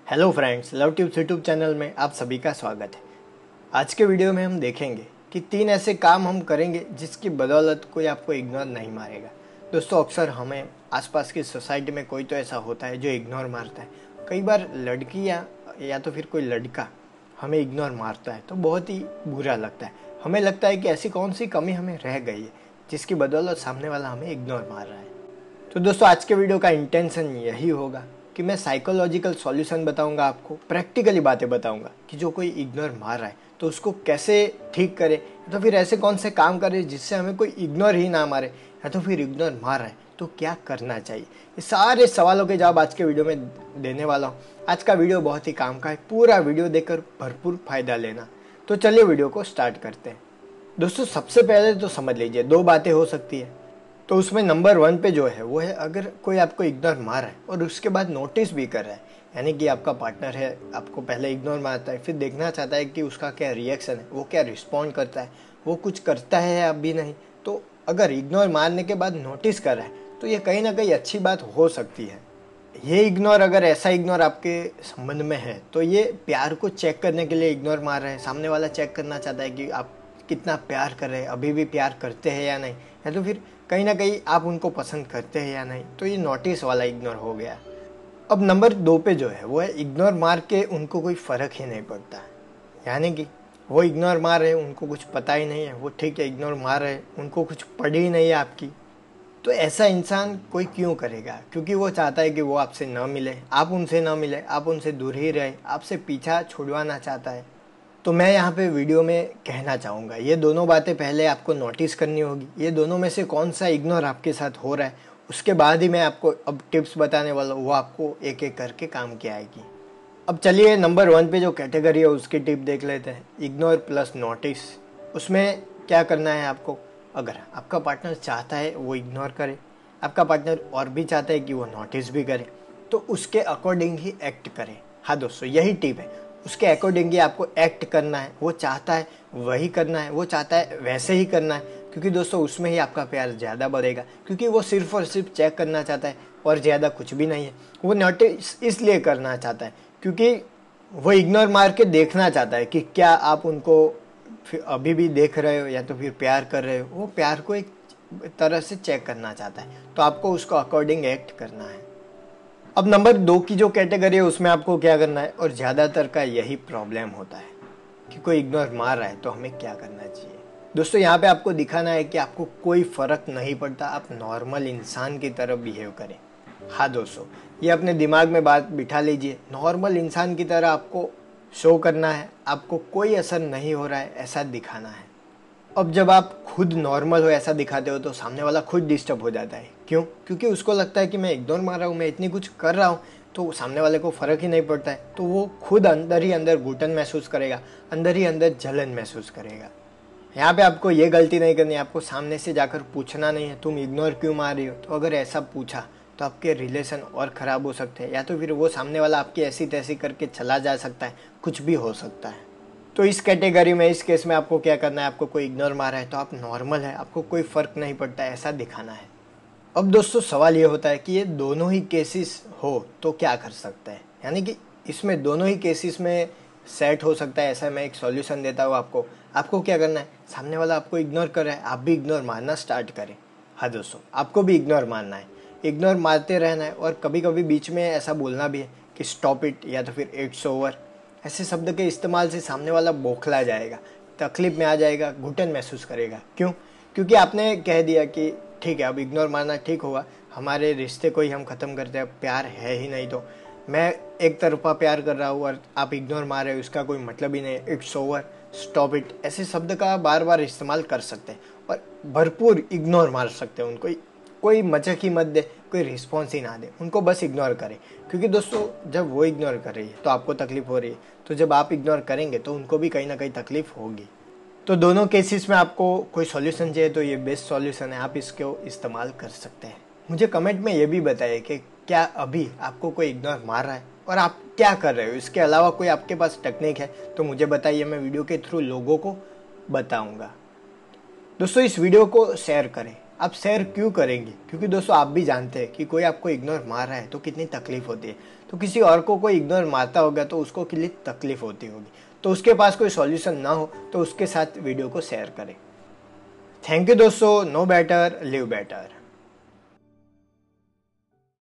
Hello friends, love tubes YouTube channel में आप सभी का स्वागत है। आज के वीडियो में हम देखेंगे कि 3 ऐसे काम हम करेंगे जिसकी बदौलत कोई आपको इग्नोर नहीं मारेगा। दोस्तों, अक्सर हमें आसपास की सोसाइटी में कोई तो ऐसा होता है जो इग्नोर मारता है। कई बार लड़की या तो फिर कोई लड़का हमें इग्नोर मारता है तो बहुत ही बुरा लगता है। हमें लगता है कि ऐसी कौन सी कमी हमें रह गई है जिसकी बदौलत सामने वाला हमें इग्नोर मार रहा है। तो दोस्तों, आज के वीडियो का इंटेंशन यही होगा कि मैं साइकोलॉजिकल सॉल्यूशन बताऊंगा, आपको प्रैक्टिकली बातें बताऊंगा कि जो कोई इग्नोर मार रहा है तो उसको कैसे ठीक करे, या तो फिर ऐसे कौन से काम करे जिससे हमें कोई इग्नोर ही ना मारे, या तो फिर इग्नोर मार रहा है तो क्या करना चाहिए। ये सारे सवालों के जवाब आज के वीडियो में देने वाला हूँ। आज का वीडियो बहुत ही काम का है, पूरा वीडियो देखकर भरपूर फायदा लेना। तो चलिए वीडियो को स्टार्ट करते हैं। दोस्तों, सबसे पहले तो समझ लीजिए 2 बातें हो सकती है। तो उसमें नंबर 1 पे जो है वो है, अगर कोई आपको इग्नोर मार रहा है और उसके बाद नोटिस भी कर रहा है, यानी कि आपका पार्टनर है, आपको पहले इग्नोर मारता है, फिर देखना चाहता है कि उसका क्या रिएक्शन है, वो क्या रिस्पॉन्ड करता है, वो कुछ करता है या भी नहीं। तो अगर इग्नोर मारने के बाद नोटिस कर रहा है तो ये कहीं ना कहीं अच्छी बात हो सकती है। ये इग्नोर, अगर ऐसा इग्नोर आपके संबंध में है तो ये प्यार को चेक करने के लिए इग्नोर मार रहे हैं। सामने वाला चेक करना चाहता है कि आप कितना प्यार कर रहे हैं, अभी भी प्यार करते हैं या नहीं, या तो फिर कहीं ना कहीं आप उनको पसंद करते हैं या नहीं। तो ये नोटिस वाला इग्नोर हो गया। अब नंबर 2 पे जो है वो है, इग्नोर मार के उनको कोई फ़र्क ही नहीं पड़ता। यानी कि वो इग्नोर मार रहे हैं, उनको कुछ पता ही नहीं है, वो ठीक है इग्नोर मार रहे हैं, उनको कुछ पड़ी ही नहीं है आपकी। तो ऐसा इंसान कोई क्यों करेगा? क्योंकि वो चाहता है कि वो आपसे ना मिले, आप उनसे ना मिले, आप उनसे दूर ही रहे, आपसे पीछा छुड़वाना चाहता है। तो मैं यहाँ पे वीडियो में कहना चाहूँगा, ये दोनों बातें पहले आपको नोटिस करनी होगी। ये दोनों में से कौन सा इग्नोर आपके साथ हो रहा है, उसके बाद ही मैं आपको अब टिप्स बताने वाला हूँ, वो आपको एक एक करके काम की आएगी। अब चलिए नंबर 1 पे जो कैटेगरी है उसकी टिप देख लेते हैं, इग्नोर प्लस नोटिस। उसमें क्या करना है आपको? अगर आपका पार्टनर चाहता है वो इग्नोर करे, आपका पार्टनर और भी चाहता है कि वो नोटिस भी करे, तो उसके अकॉर्डिंग ही एक्ट करें। हाँ दोस्तों, यही टिप है, उसके अकॉर्डिंग ही आपको एक्ट करना है। वो चाहता है वही करना है, वो चाहता है वैसे ही करना है, क्योंकि दोस्तों उसमें ही आपका प्यार ज़्यादा बढ़ेगा। क्योंकि वो सिर्फ और सिर्फ चेक करना चाहता है और ज़्यादा कुछ भी नहीं है। वो नोटिस इसलिए करना चाहता है क्योंकि वो इग्नोर मार के देखना चाहता है कि क्या आप उनको फिर अभी भी देख रहे हो या तो फिर प्यार कर रहे हो। वो प्यार को एक तरह से चेक करना चाहता है, तो आपको उसको अकॉर्डिंग एक्ट करना है। अब नंबर 2 की जो कैटेगरी है उसमें आपको क्या करना है, और ज़्यादातर का यही प्रॉब्लम होता है कि कोई इग्नोर मार रहा है तो हमें क्या करना चाहिए। दोस्तों, यहाँ पे आपको दिखाना है कि आपको कोई फ़र्क नहीं पड़ता, आप नॉर्मल इंसान की तरह बिहेव करें। हाँ दोस्तों, ये अपने दिमाग में बात बिठा लीजिए, नॉर्मल इंसान की तरह आपको शो करना है, आपको कोई असर नहीं हो रहा है ऐसा दिखाना है। अब जब आप खुद नॉर्मल हो ऐसा दिखाते हो तो सामने वाला खुद डिस्टर्ब हो जाता है। क्यों? क्योंकि उसको लगता है कि मैं इग्नोर मार रहा हूँ, मैं इतनी कुछ कर रहा हूँ, तो सामने वाले को फ़र्क ही नहीं पड़ता है। तो वो खुद अंदर ही अंदर घुटन महसूस करेगा, अंदर ही अंदर जलन महसूस करेगा। यहाँ पे आपको ये गलती नहीं करनी है, आपको सामने से जाकर पूछना नहीं है तुम इग्नोर क्यों मार रही हो। तो अगर ऐसा पूछा तो आपके रिलेशन और ख़राब हो सकते हैं, या तो फिर वो सामने वाला आपकी ऐसी तैसी करके चला जा सकता है, कुछ भी हो सकता है। तो इस कैटेगरी में, इस केस में आपको क्या करना है, आपको कोई इग्नोर मारा है तो आप नॉर्मल है, आपको कोई फ़र्क नहीं पड़ता है ऐसा दिखाना है। अब दोस्तों सवाल ये होता है कि ये दोनों ही केसेस हो तो क्या कर सकते हैं, यानी कि इसमें दोनों ही केसेस में सेट हो सकता है ऐसा मैं एक सॉल्यूशन देता हूँ आपको। आपको क्या करना है, सामने वाला आपको इग्नोर कर रहा है, आप भी इग्नोर मारना स्टार्ट करें। हाँ दोस्तों, आपको भी इग्नोर मारना है, इग्नोर मारते रहना है। और कभी कभी बीच में ऐसा बोलना भी है कि स्टॉप इट या तो फिर इट्स ओवर। ऐसे शब्द के इस्तेमाल से सामने वाला बौखला जाएगा, तकलीफ में आ जाएगा, घुटन महसूस करेगा। क्यों? क्योंकि आपने कह दिया कि ठीक है अब इग्नोर मारना ठीक होगा, हमारे रिश्ते को ही हम ख़त्म करते हैं, प्यार है ही नहीं। तो मैं एक तरफा प्यार कर रहा हूँ और आप इग्नोर मार रहे हो, इसका कोई मतलब ही नहीं, इट्स ओवर, स्टॉप इट, ऐसे शब्द का बार बार इस्तेमाल कर सकते हैं और भरपूर इग्नोर मार सकते हैं उनको। कोई मचक ही मत दे, कोई रिस्पॉन्स ही ना दे, उनको बस इग्नोर करें। क्योंकि दोस्तों जब वो इग्नोर कर रही है तो आपको तकलीफ हो रही है, तो जब आप इग्नोर करेंगे तो उनको भी कहीं ना कहीं तकलीफ होगी। तो दोनों केसेस में आपको कोई सॉल्यूशन चाहिए तो ये बेस्ट सॉल्यूशन है, आप इसको इस्तेमाल कर सकते हैं। मुझे कमेंट में ये भी बताइए कि क्या अभी आपको कोई इग्नोर मार रहा है और आप क्या कर रहे हो। इसके अलावा कोई आपके पास टेक्निक है तो मुझे बताइए, मैं वीडियो के थ्रू लोगों को बताऊंगा। दोस्तों, इस वीडियो को शेयर करें, आप शेयर क्यों करेंगे? क्योंकि दोस्तों आप भी जानते हैं कि कोई आपको इग्नोर मार रहा है तो कितनी तकलीफ होती है। तो किसी और को कोई इग्नोर मारता होगा तो उसको कितनी तकलीफ होती होगी। तो उसके पास कोई सॉल्यूशन ना हो तो उसके साथ वीडियो को शेयर करें। थैंक यू दोस्तों। No better live better.